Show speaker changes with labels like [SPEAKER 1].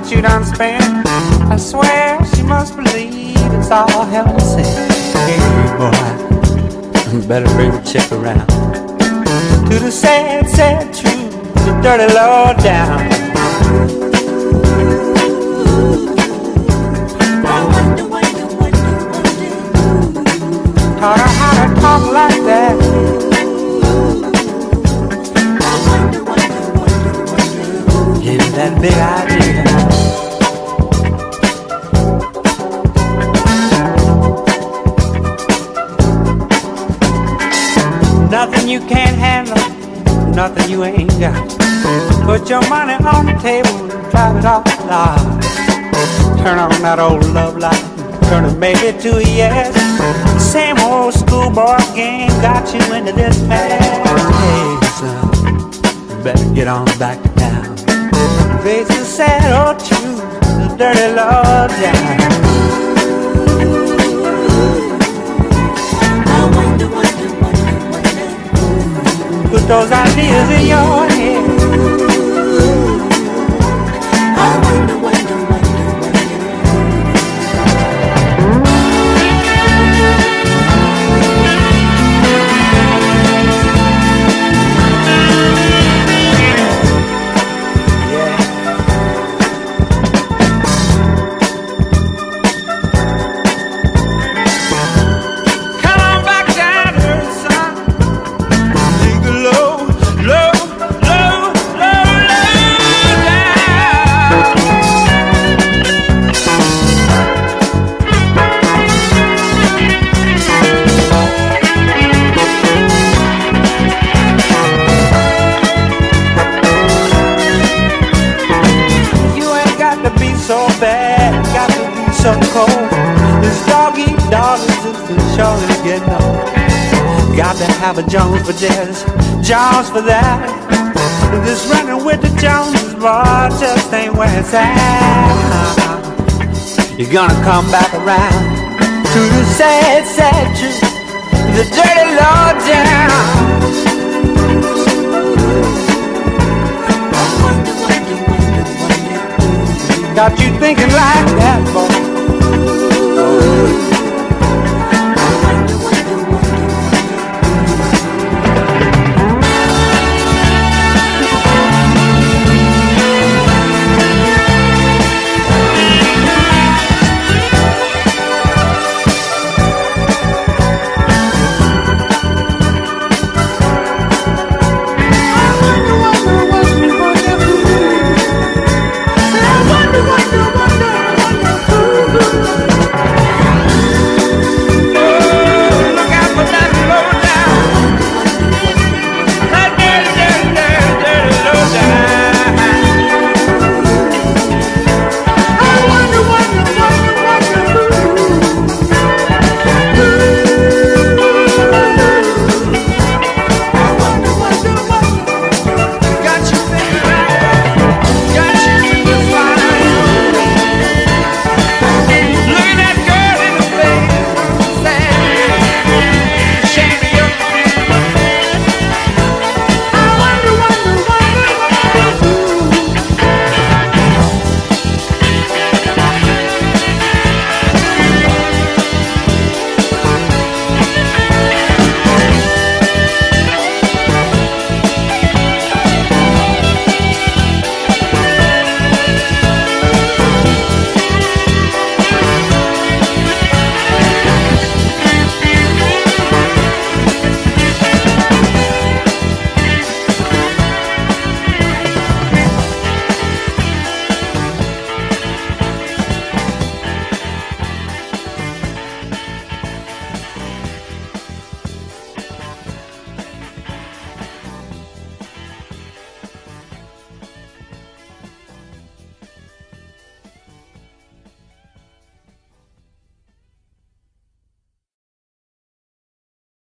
[SPEAKER 1] what you done spent. I swear she must believe it's all heaven sent. Hey boy, better bring the chick around to the sad, sad truth, the dirty low down. Taught her how to talk like that. Gave her that big idea. Nothing you can't handle, nothing you ain't got. Put your money on the table and drive it off the lot. Turn on that old love light, turn it maybe to a yes. Same old schoolboy game got you into this mess. Hey son, you better get on back to town. Face the sad old truth, the dirty low down. Put those ideas in your head. I wonder, wonder, wonder, so bad, got to be so cold. This dog eat dog is the show is getting old. Got to have a Jones for this, Jones for that. This running with the Joneses, boy, just ain't where it's at. You're gonna come back around to the sad, sad truth, the dirty low down. Got you thinking like that, boy.